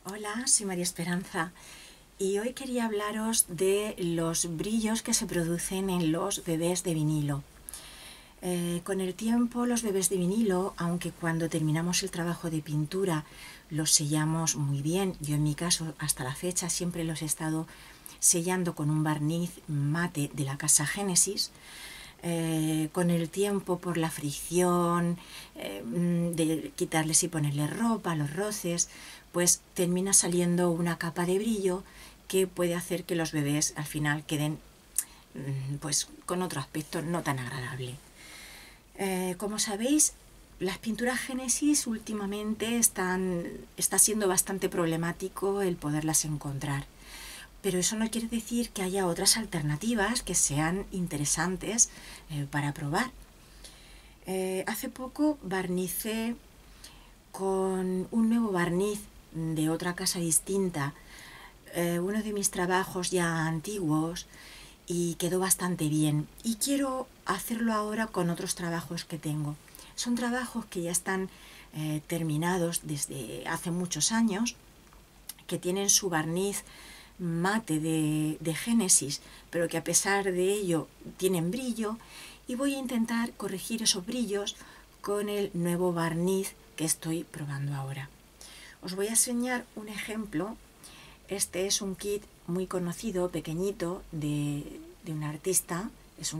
Hola, soy María Esperanza y hoy quería hablaros de los brillos que se producen en los bebés de vinilo. Con el tiempo los bebés de vinilo, aunque cuando terminamos el trabajo de pintura los sellamos muy bien, yo en mi caso hasta la fecha siempre los he estado sellando con un barniz mate de la casa Génesis. Con el tiempo, por la fricción, de quitarles y ponerles ropa, los roces, pues termina saliendo una capa de brillo que puede hacer que los bebés al final queden pues con otro aspecto no tan agradable. Como sabéis, las pinturas Génesis últimamente está siendo bastante problemático el poderlas encontrar. Pero eso no quiere decir que haya otras alternativas que sean interesantes para probar. Hace poco barnicé con un nuevo barniz de otra casa distinta uno de mis trabajos ya antiguos y quedó bastante bien. Y quiero hacerlo ahora con otros trabajos que tengo. Son trabajos que ya están terminados desde hace muchos años, que tienen su barniz mate de Génesis, pero que a pesar de ello tienen brillo, y voy a intentar corregir esos brillos con el nuevo barniz que estoy probando ahora. Os voy a enseñar un ejemplo. Este es un kit muy conocido, pequeñito, de un artista. Es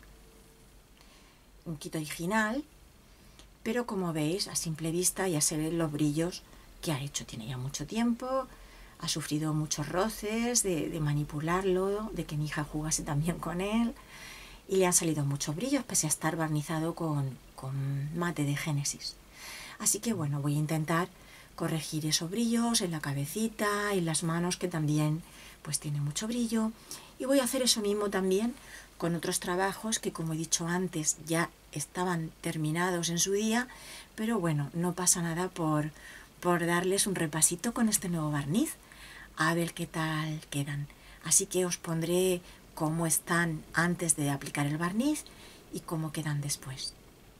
un kit original, pero como veis, a simple vista ya se ven los brillos que ha hecho. Tiene ya mucho tiempo, ha sufrido muchos roces de manipularlo, de que mi hija jugase también con él, y le han salido muchos brillos pese a estar barnizado con mate de Génesis. Así que bueno, voy a intentar corregir esos brillos en la cabecita, en las manos, que también pues tiene mucho brillo, y voy a hacer eso mismo también con otros trabajos que, como he dicho antes, ya estaban terminados en su día, pero bueno, no pasa nada por darles un repasito con este nuevo barniz, a ver qué tal quedan. Así que os pondré cómo están antes de aplicar el barniz y cómo quedan después.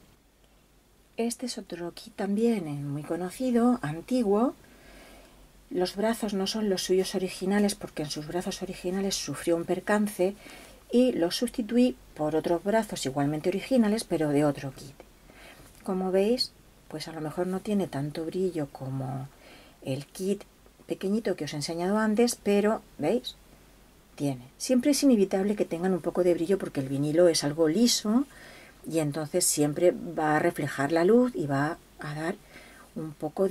Este es otro kit también muy conocido, antiguo. Los brazos no son los suyos originales porque en sus brazos originales sufrió un percance y los sustituí por otros brazos igualmente originales, pero de otro kit. Como veis, pues a lo mejor no tiene tanto brillo como el kit pequeñito que os he enseñado antes, pero ¿veis? Tiene. Siempre es inevitable que tengan un poco de brillo porque el vinilo es algo liso y entonces siempre va a reflejar la luz y va a dar un poco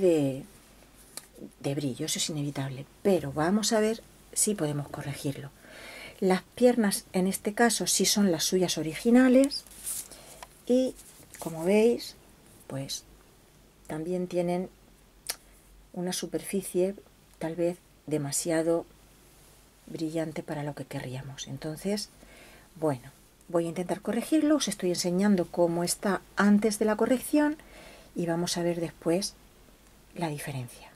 de brillo, eso es inevitable. Pero vamos a ver si podemos corregirlo. Las piernas en este caso sí son las suyas originales y como veis, pues también tienen una superficie tal vez demasiado brillante para lo que querríamos. Entonces, bueno, voy a intentar corregirlo. Os estoy enseñando cómo está antes de la corrección y vamos a ver después la diferencia.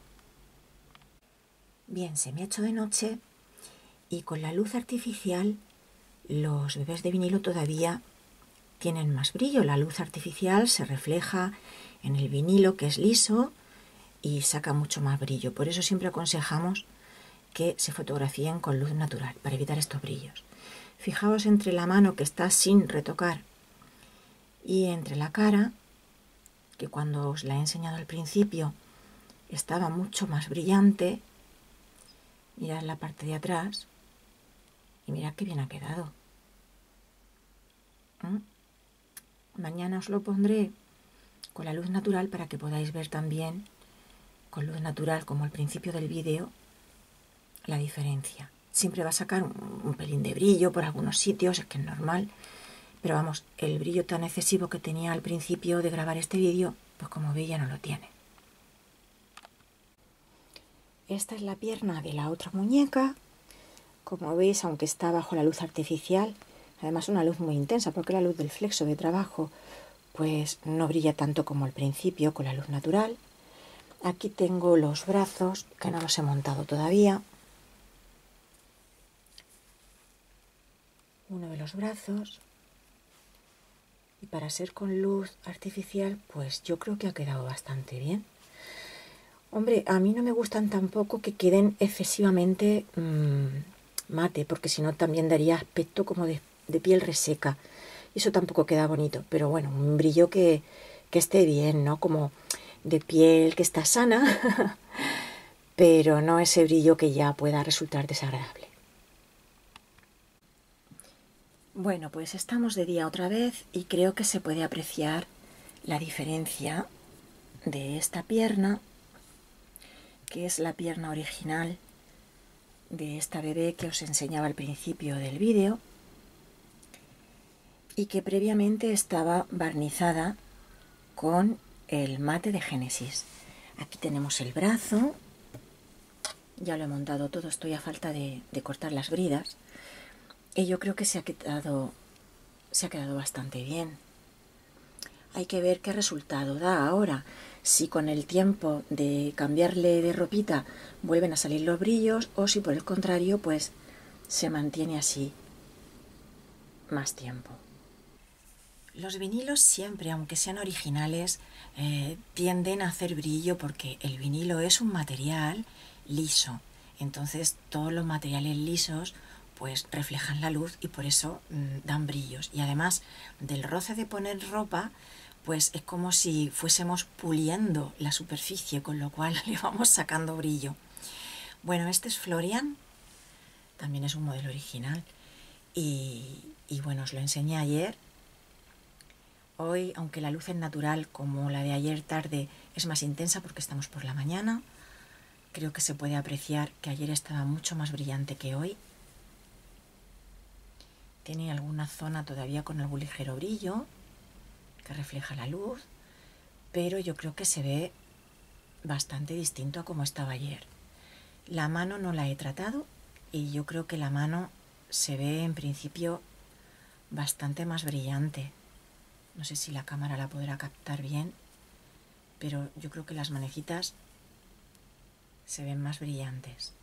Bien, se me ha hecho de noche y con la luz artificial los bebés de vinilo todavía tienen más brillo. La luz artificial se refleja en el vinilo, que es liso, y saca mucho más brillo. Por eso siempre aconsejamos que se fotografíen con luz natural para evitar estos brillos. Fijaos entre la mano, que está sin retocar, y entre la cara, que cuando os la he enseñado al principio estaba mucho más brillante. Mirad la parte de atrás y mirad qué bien ha quedado. Mañana os lo pondré con la luz natural para que podáis ver también con luz natural, como al principio del vídeo, la diferencia. Siempre va a sacar un pelín de brillo por algunos sitios, es que es normal, pero vamos, el brillo tan excesivo que tenía al principio de grabar este vídeo, pues como veis ya no lo tiene. Esta es la pierna de la otra muñeca. Como veis, aunque está bajo la luz artificial, además una luz muy intensa, porque la luz del flexo de trabajo pues no brilla tanto como al principio con la luz natural. Aquí tengo los brazos, que no los he montado todavía. Uno de los brazos. Y para ser con luz artificial, pues yo creo que ha quedado bastante bien. Hombre, a mí no me gustan tampoco que queden excesivamente mate, porque si no también daría aspecto como de piel reseca. Y eso tampoco queda bonito, pero bueno, un brillo que esté bien, ¿no? Como de piel que está sana, pero no ese brillo que ya pueda resultar desagradable. Bueno, pues estamos de día otra vez y creo que se puede apreciar la diferencia de esta pierna, que es la pierna original de esta bebé que os enseñaba al principio del vídeo y que previamente estaba barnizada con el mate de Génesis. Aquí tenemos el brazo, ya lo he montado todo, estoy a falta de cortar las bridas y yo creo que se ha quedado bastante bien. Hay que ver qué resultado da ahora, si con el tiempo de cambiarle de ropita vuelven a salir los brillos o si por el contrario pues se mantiene así más tiempo. Los vinilos siempre, aunque sean originales, tienden a hacer brillo porque el vinilo es un material liso. Entonces todos los materiales lisos pues reflejan la luz y por eso dan brillos. Y además del roce de poner ropa, pues es como si fuésemos puliendo la superficie, con lo cual le vamos sacando brillo. Bueno, este es Florian, también es un modelo original. Y bueno, os lo enseñé ayer. Hoy, aunque la luz es natural como la de ayer tarde, es más intensa porque estamos por la mañana. Creo que se puede apreciar que ayer estaba mucho más brillante que hoy. Tiene alguna zona todavía con algún ligero brillo que refleja la luz, pero yo creo que se ve bastante distinto a como estaba ayer. La mano no la he tratado y yo creo que la mano se ve en principio bastante más brillante. No sé si la cámara la podrá captar bien, pero yo creo que las manecitas se ven más brillantes.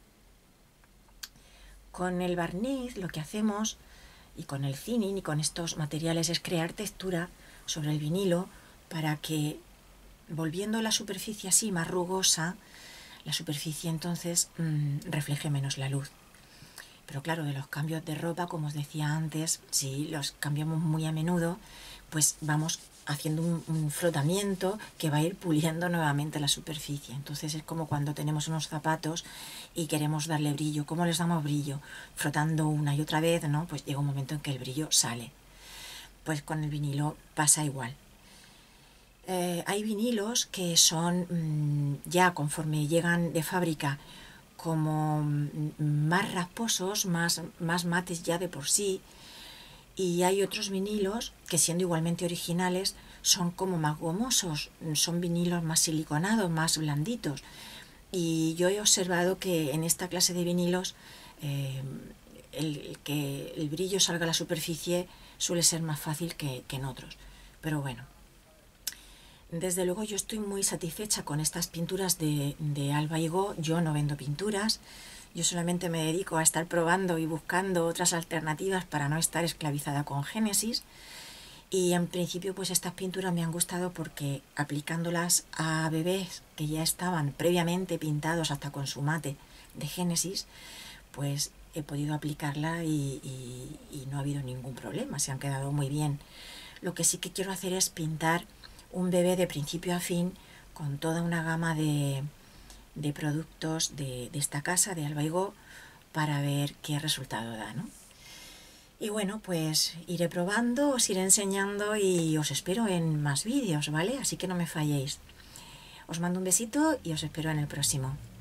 Con el barniz lo que hacemos, y con el thinning y con estos materiales, es crear textura sobre el vinilo para que, volviendo la superficie así más rugosa, la superficie entonces refleje menos la luz. Pero claro, de los cambios de ropa, como os decía antes, si los cambiamos muy a menudo, pues vamos haciendo un frotamiento que va a ir puliendo nuevamente la superficie. Entonces es como cuando tenemos unos zapatos y queremos darle brillo. ¿Cómo les damos brillo? Frotando una y otra vez, ¿no? Pues llega un momento en que el brillo sale. Pues con el vinilo pasa igual. Hay vinilos que son ya conforme llegan de fábrica como más rasposos, más mates ya de por sí, y hay otros vinilos que, siendo igualmente originales, son como más gomosos, son vinilos más siliconados, más blanditos. Y yo he observado que en esta clase de vinilos que el brillo salga a la superficie suele ser más fácil que en otros. Pero bueno, desde luego yo estoy muy satisfecha con estas pinturas de Alba Higo. Yo no vendo pinturas, yo solamente me dedico a estar probando y buscando otras alternativas para no estar esclavizada con Génesis. Y en principio pues estas pinturas me han gustado porque, aplicándolas a bebés que ya estaban previamente pintados hasta con su mate de Génesis, pues he podido aplicarla y no ha habido ningún problema, se han quedado muy bien. Lo que sí que quiero hacer es pintar un bebé de principio a fin con toda una gama de productos de esta casa, de Alba Higo, para ver qué resultado da, ¿no? Y bueno, pues iré probando, os iré enseñando y os espero en más vídeos, ¿vale? Así que no me falléis. Os mando un besito y os espero en el próximo.